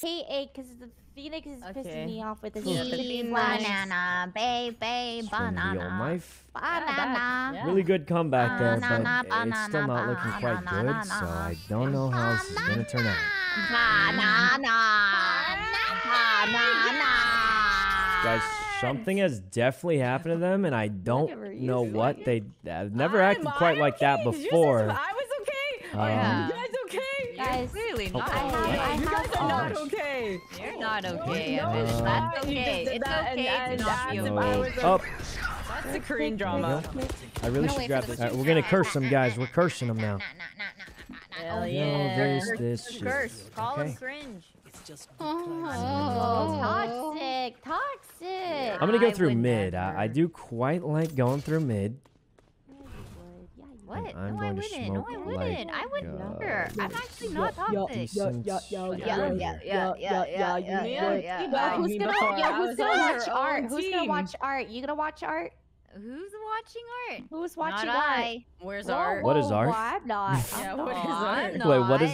hate because the Phoenix is pissing me off with his banana, baby, banana. Banana. Really good comeback there, but it's still not looking quite good, so I don't know how this is gonna turn out. Guys, something has definitely happened to them, and I don't know what. I've never acted quite like that before. I was okay. You guys okay? Guys, Really not okay. You guys are not okay. You're not okay. That's okay. It's okay to not be okay. Oh. That's the Korean drama. I really should grab this. We're gonna curse them, guys. We're cursing them now. Hell yeah. There's this shit. Curse. Call him cringe. Toxic. I'm gonna go through mid. I do quite like going through mid. What? I'm No, I going to wouldn't. smoke No, I wouldn't. I wouldn't like, either. I'm actually not toxic. Decent Who's gonna watch art? Who's gonna watch art? You gonna watch art? Who's watching art? Who's watching Not art? I. Where's Whoa, art? What is whoa, art? whoa, I'm not. Yeah, what is I'm art? not. Wait, what is